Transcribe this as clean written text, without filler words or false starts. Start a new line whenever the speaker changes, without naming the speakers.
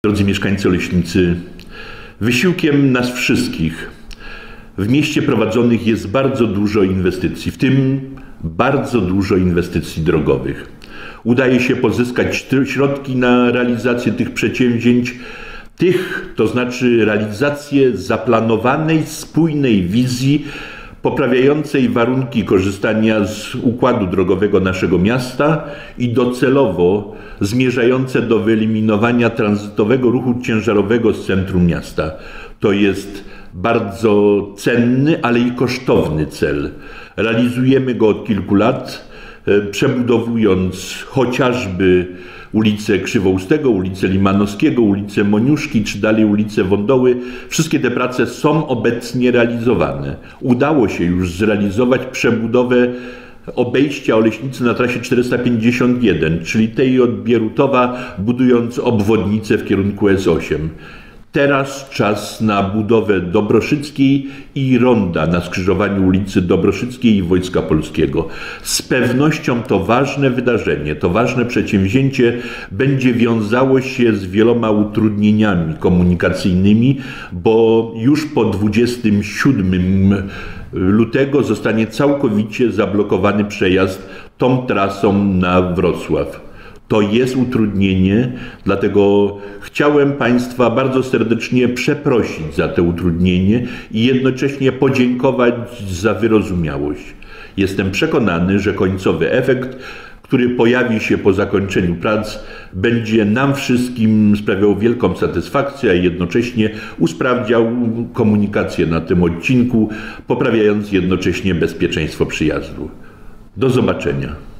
Drodzy mieszkańcy Oleśnicy, wysiłkiem nas wszystkich w mieście prowadzonych jest bardzo dużo inwestycji, w tym bardzo dużo inwestycji drogowych. Udaje się pozyskać środki na realizację tych przedsięwzięć, to znaczy realizację zaplanowanej, spójnej wizji poprawiającej warunki korzystania z układu drogowego naszego miasta i docelowo zmierzające do wyeliminowania tranzytowego ruchu ciężarowego z centrum miasta. To jest bardzo cenny, ale i kosztowny cel. Realizujemy go od kilku lat, przebudowując chociażby ulicę Krzywoustego, ulicę Limanowskiego, ulicę Moniuszki, czy dalej ulicę Wądoły. Wszystkie te prace są obecnie realizowane. Udało się już zrealizować przebudowę obejścia Oleśnicy na trasie 451, czyli tej od Bierutowa, budując obwodnicę w kierunku S8. Teraz czas na budowę Dobroszyckiej i ronda na skrzyżowaniu ulicy Dobroszyckiej i Wojska Polskiego. Z pewnością to ważne wydarzenie, to ważne przedsięwzięcie będzie wiązało się z wieloma utrudnieniami komunikacyjnymi, bo już po 27 lutego zostanie całkowicie zablokowany przejazd tą trasą na Wrocław. To jest utrudnienie, dlatego chciałem Państwa bardzo serdecznie przeprosić za to utrudnienie i jednocześnie podziękować za wyrozumiałość. Jestem przekonany, że końcowy efekt, który pojawi się po zakończeniu prac, będzie nam wszystkim sprawiał wielką satysfakcję, a jednocześnie usprawniał komunikację na tym odcinku, poprawiając jednocześnie bezpieczeństwo przyjazdu. Do zobaczenia.